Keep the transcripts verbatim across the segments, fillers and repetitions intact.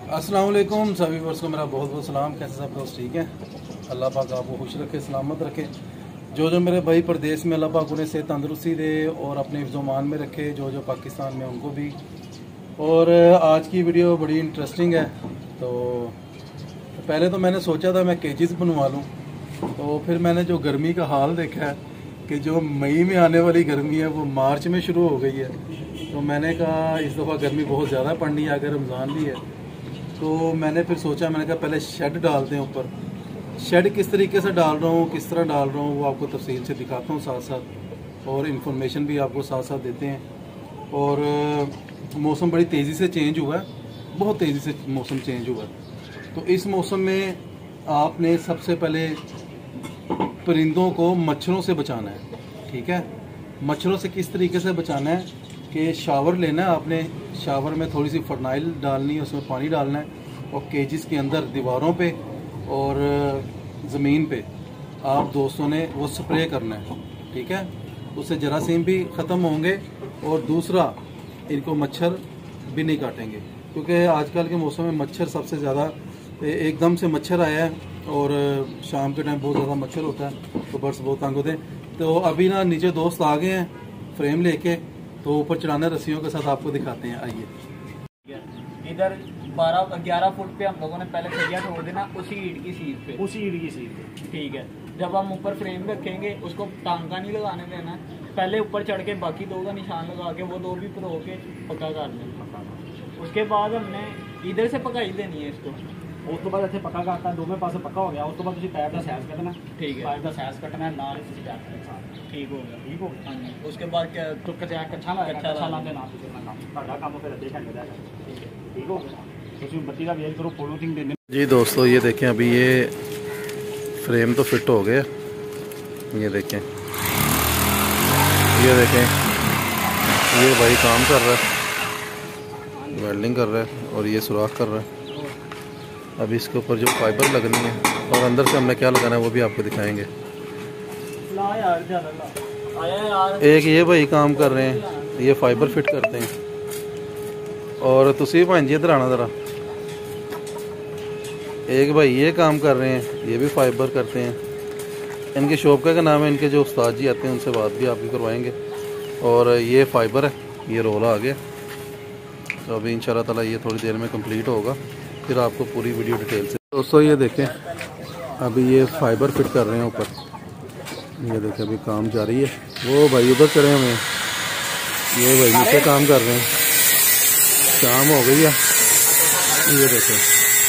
अस्सलाम वालेकुम सभी वर्ष को मेरा बहुत बहुत सलाम। कैसे सब दोस्त ठीक हैं? अल्लाह पाक आपको खुश रखे, सलामत रखे। जो जो मेरे भाई प्रदेश में अल्लाह पाक उन्हें से तंदुरुस्ती दे और अपने हिफ्ज़-ओ-मान में रखे, जो जो पाकिस्तान में उनको भी। और आज की वीडियो बड़ी इंटरेस्टिंग है। तो पहले तो मैंने सोचा था मैं केजेस बनवा लूँ, तो फिर मैंने जो गर्मी का हाल देखा है कि जो मई में आने वाली गर्मी है वो मार्च में शुरू हो गई है, तो मैंने कहा इस दफ़ा गर्मी बहुत ज़्यादा पड़नी है, अगर रमज़ान भी है। तो मैंने फिर सोचा, मैंने कहा पहले शेड डालते हैं ऊपर। शेड किस तरीके से डाल रहा हूँ, किस तरह डाल रहा हूँ, वो आपको तफसील से दिखाता हूँ साथ साथ, और इन्फॉर्मेशन भी आपको साथ साथ देते हैं। और मौसम बड़ी तेज़ी से चेंज हुआ है, बहुत तेज़ी से मौसम चेंज हुआ है। तो इस मौसम में आपने सबसे पहले परिंदों को मच्छरों से बचाना है। ठीक है, मच्छरों से किस तरीके से बचाना है कि शावर लेना है आपने, शावर में थोड़ी सी फर्नाइल डालनी है, उसमें पानी डालना है, और केजेस के अंदर दीवारों पे और ज़मीन पे आप दोस्तों ने वो स्प्रे करना है। ठीक है, उससे जरासीम भी ख़त्म होंगे और दूसरा इनको मच्छर भी नहीं काटेंगे, क्योंकि आजकल के मौसम में मच्छर सबसे ज़्यादा, एकदम से मच्छर आया है और शाम के टाइम बहुत ज़्यादा मच्छर होता है, तो बर्ड्स बहुत तंग होते हैं। तो अभी ना नीचे दोस्त आ गए हैं फ्रेम लेके, तो ऊपर चढ़ाने रस्सियों के साथ आपको दिखाते हैं, आइए। इधर बारह ग्यारह फुट पे हम लोगों ने पहले सरिया छोड़ देना, उसी ईंट की सीट पे, उसी ईंट की सीट पे। ठीक है, जब हम ऊपर फ्रेम रखेंगे उसको टांका नहीं लगाने देना, पहले ऊपर चढ़ के बाकी दो का निशान लगा के वो दो भी प्रो के पक्का कर लेना। उसके बाद हमने इधर से पकाई देनी है इसको। उस तो बाद इतने पक्का करता है, दोनों पासे पक्का हो गया। उस तो बाद पाइप का सैज कटना। ठीक है, पाइप का सैज कटना है, नाल इस पैप के साथ। ठीक हो गया, ठीक हो गया। हाँ जी। उसके बाद क्या तो कचा कच्चा ला कच्चा कच्चा लाते ना तो करना काम ਤੁਹਾਡਾ ਕੰਮ ਫਿਰ ਅੱਧੇ ਘੰਟੇ ਦਾ ਹੈ। ठीक है, ठीक हो गया। ਤੁਸੀਂ ਬੱਤੀ ਦਾ ਵੇਟ करो, पॉलिथीन देने। जी दोस्तों, ये देखें अभी ये फ्रेम तो फिट हो गया, ये देखें, ये देखें, ये भाई काम कर रहा है, वेल्डिंग कर रहा है और ये सुराख कर रहा है। अभी इसके ऊपर जो फाइबर लगनी है और अंदर से हमने क्या लगाना है वो भी आपको दिखाएंगे। एक ये भाई काम कर रहे हैं, ये फाइबर फिट करते हैं, और तुसी भाई जी इधर आना ज़रा। एक भाई ये काम कर रहे हैं, ये भी फाइबर करते हैं। इनके शॉप का नाम है, इनके जो उस्ताद जी आते हैं उनसे बात भी आपकी करवाएंगे। और ये फाइबर है, ये रोला आ गया, तो अभी इंशाल्लाह ताला ये थोड़ी देर में कंप्लीट होगा, फिर आपको पूरी वीडियो डिटेल से। दोस्तों ये देखें, अभी ये फाइबर फिट कर रहे हैं ऊपर, ये देखें अभी काम जारी है। वो भाई उधर चढ़े हुए हैं, ये भाई नीचे काम कर रहे हैं, शाम हो गई है, ये देखें।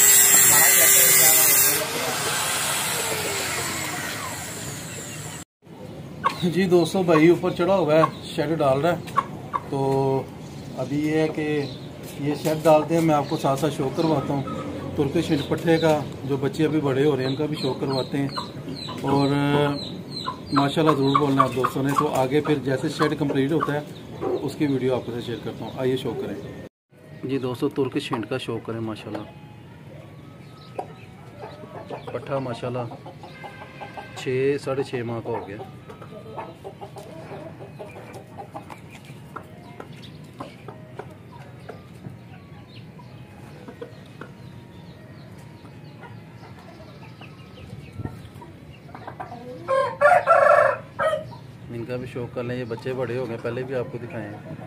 जी दोस्तों, भाई ऊपर चढ़ा हुआ है, शेड डाल रहा है। तो अभी ये है कि ये शेड डालते हैं, मैं आपको साथ साथ शो करवाता हूँ। तुर्किश ईंट पट्टे का जो बच्चे अभी बड़े हो रहे हैं इनका भी शो करवाते हैं। और माशाल्लाह ज़रूर बोलना आप दोस्तों ने। तो आगे फिर जैसे शेड कंप्लीट होता है उसकी वीडियो आपको से शेयर करता हूँ, आइए शो करें। जी दोस्तों, तुर्किश ईंट का शो करें। माशाल्लाह पट्ठा माशाल्लाह छः साढ़े छः माह का हो गया। इनका भी शौक कर लें, ये बच्चे बड़े हो गए, पहले भी आपको दिखाए हैं।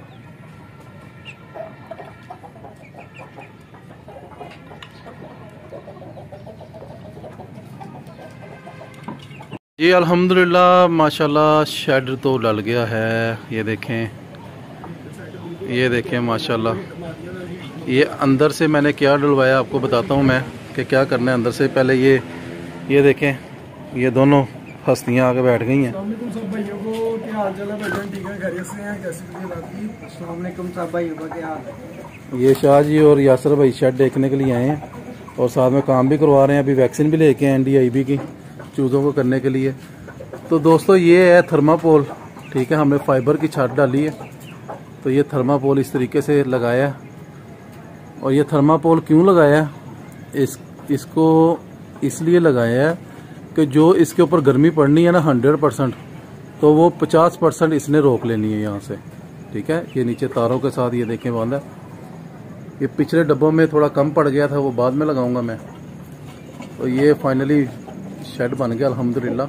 जी अल्हम्दुलिल्लाह माशाल्लाह शेड तो डल गया है। ये देखें, ये देखें माशाल्लाह। ये अंदर से मैंने क्या डलवाया आपको बताता हूँ मैं कि क्या करना है अंदर से। पहले ये ये देखें, ये दोनों हस्तियाँ आके बैठ गई हैं। सब भाइयों को क्या हाल चाल है? भाईजान ठीक है, खैरियत से हैं? कैसी तबीयत आपकी? अस्सलाम वालेकुम सब भाइयों का क्या हाल है? ये शाह जी और यासर भाई शेड देखने के लिए आए हैं और साथ में काम भी करवा रहे हैं। अभी वैक्सीन भी लेके आए एन डी आई बी की चूज़ों को करने के लिए। तो दोस्तों ये है थर्मापोल। ठीक है, हमने फाइबर की छत डाली है, तो ये थर्मापोल इस तरीके से लगाया है। और ये थर्मापोल क्यों लगाया है, इस इसको इसलिए लगाया है कि जो इसके ऊपर गर्मी पड़नी है ना हंड्रेड परसेंट, तो वो पचास परसेंट इसने रोक लेनी है यहाँ से। ठीक है, ये नीचे तारों के साथ ये देखें बांधा है। ये पिछले डब्बों में थोड़ा कम पड़ गया था, वो बाद में लगाऊंगा मैं। तो ये फाइनली शेड बन गया अल्हम्दुलिल्लाह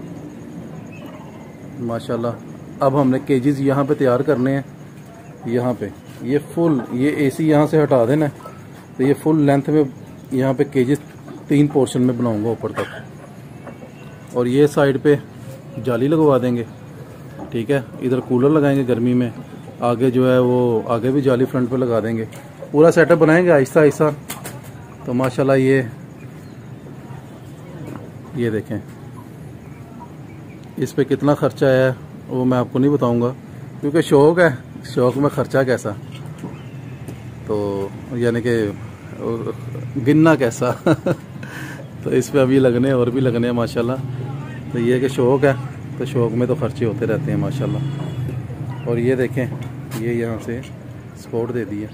माशाल्लाह। अब हमने केजेस यहाँ पे तैयार करने हैं। यहाँ पे ये फुल ये एसी यहाँ से हटा देना है, तो ये फुल लेंथ में यहाँ पे केजेस तीन पोर्शन में बनाऊंगा ऊपर तक। और ये साइड पे जाली लगवा देंगे, ठीक है। इधर कूलर लगाएंगे गर्मी में, आगे जो है वो आगे भी जाली फ्रंट पे लगा देंगे। पूरा सेटअप बनाएंगे आहिस्ता आहिस्ता। तो माशाल्लाह ये ये देखें इस पे कितना खर्चा है वो मैं आपको नहीं बताऊंगा, क्योंकि शौक है, शौक में खर्चा कैसा, तो यानी कि गिनना कैसा तो इस पे अभी लगने और भी लगने हैं माशाल्लाह। तो ये कि शौक है, तो शौक में तो खर्चे होते रहते हैं माशाल्लाह। और ये देखें ये यहाँ से सपोर्ट दे दी है।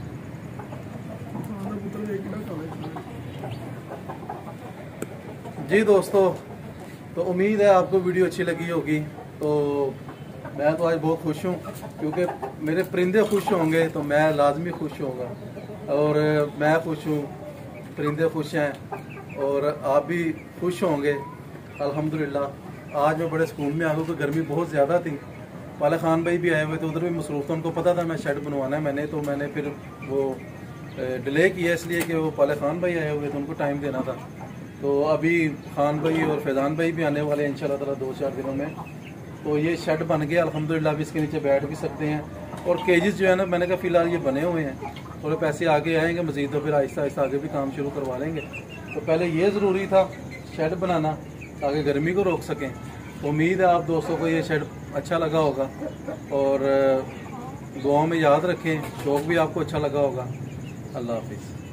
जी दोस्तों, तो उम्मीद है आपको वीडियो अच्छी लगी होगी। तो मैं तो आज बहुत खुश हूँ, क्योंकि मेरे परिंदे खुश होंगे तो मैं लाजमी खुश होऊंगा, और मैं खुश हूँ, परिंदे खुश हैं, और आप भी खुश होंगे अल्हम्दुलिल्लाह। आज मैं बड़े सुकून में आ गया, क्योंकि गर्मी बहुत ज़्यादा थी। पाले खान भाई भी आए हुए थे, उधर भी मसरूफ़ था, उनको पता था मैं शेड बनवाना है मैंने, तो मैंने फिर वो डिले किया इसलिए कि वो पाले खान भाई आए हुए थे, उनको टाइम देना था। तो अभी खान भाई और फैज़ान भाई भी आने वाले हैं इंशाल्लाह ताला दो चार दिनों में। तो ये शेड बन गया अल्हम्दुलिल्लाह, अभी इसके नीचे बैठ भी सकते हैं। और केजेस जो है ना, मैंने कहा फ़िलहाल ये बने हुए हैं, थोड़े पैसे आगे आएंगे मज़ीद, तो फिर आहिस्ता आहिस्ता आगे भी काम शुरू करवा लेंगे। तो पहले ये ज़रूरी था शेड बनाना, ताकि गर्मी को रोक सकें। उम्मीद है आप दोस्तों को ये शेड अच्छा लगा होगा, और दुआओं में याद रखें, शौक़ भी आपको अच्छा लगा होगा। अल्लाह हाफिज़।